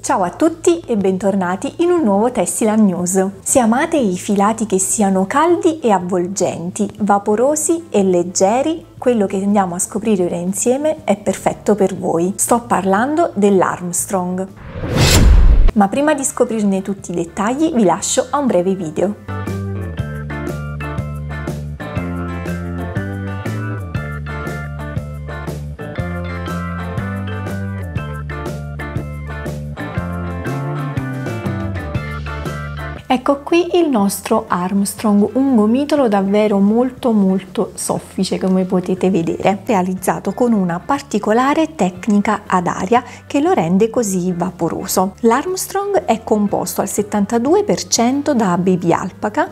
Ciao a tutti e bentornati in un nuovo Tessiland News. Se amate i filati che siano caldi e avvolgenti, vaporosi e leggeri, quello che andiamo a scoprire ora insieme è perfetto per voi. Sto parlando dell'Armstrong. Ma prima di scoprirne tutti i dettagli vi lascio a un breve video. Ecco qui il nostro Armstrong, un gomitolo davvero molto soffice, come potete vedere, realizzato con una particolare tecnica ad aria che lo rende così vaporoso. L'Armstrong è composto al 72% da baby alpaca,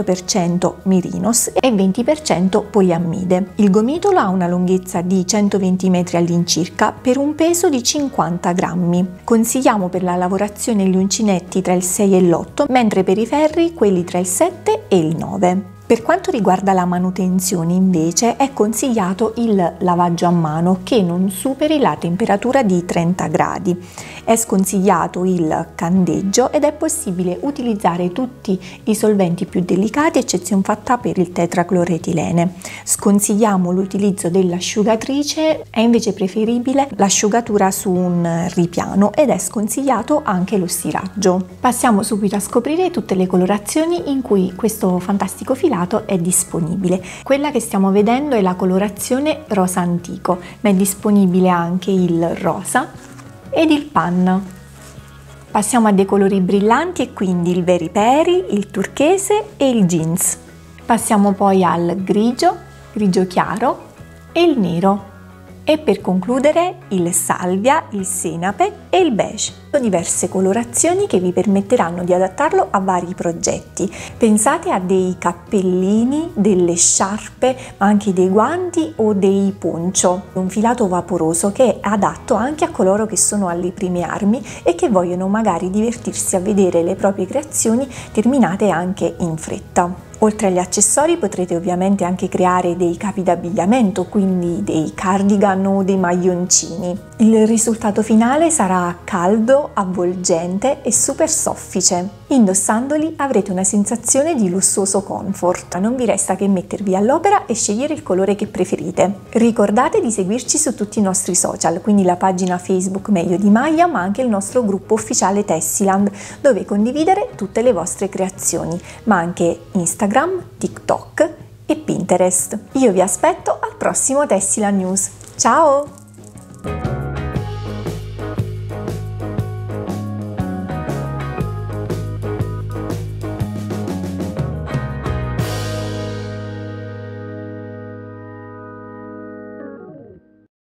8% merinos e 20% poliammide. Il gomitolo ha una lunghezza di 120 metri all'incirca per un peso di 50 grammi. Consigliamo per la lavorazione gli uncinetti tra il 6 e l'8, mentre per i ferri quelli tra il 7 e il 9. Per quanto riguarda la manutenzione invece è consigliato il lavaggio a mano che non superi la temperatura di 30 gradi. È sconsigliato il candeggio ed è possibile utilizzare tutti i solventi più delicati, eccezion fatta per il tetracloretilene. Sconsigliamo l'utilizzo dell'asciugatrice, è invece preferibile l'asciugatura su un ripiano ed è sconsigliato anche lo stiraggio. Passiamo subito a scoprire tutte le colorazioni in cui questo fantastico filato è disponibile. Quella che stiamo vedendo è la colorazione rosa antico, ma è disponibile anche il rosa ed il panna. Passiamo a dei colori brillanti e quindi il very peri, il turchese e il jeans. Passiamo poi al grigio, grigio chiaro e il nero. E per concludere il salvia, il senape e il beige. Sono diverse colorazioni che vi permetteranno di adattarlo a vari progetti. Pensate a dei cappellini, delle sciarpe, ma anche dei guanti o dei poncho. Un filato vaporoso che è adatto anche a coloro che sono alle prime armi e che vogliono magari divertirsi a vedere le proprie creazioni terminate anche in fretta. Oltre agli accessori potrete ovviamente anche creare dei capi d'abbigliamento, quindi dei cardigan o dei maglioncini. Il risultato finale sarà caldo, avvolgente e super soffice. Indossandoli avrete una sensazione di lussuoso comfort. Non vi resta che mettervi all'opera e scegliere il colore che preferite. Ricordate di seguirci su tutti i nostri social, quindi la pagina Facebook Meglio di Maglia, ma anche il nostro gruppo ufficiale Tessiland, dove condividere tutte le vostre creazioni, ma anche Instagram, TikTok e Pinterest. Io vi aspetto al prossimo Tessiland News. Ciao!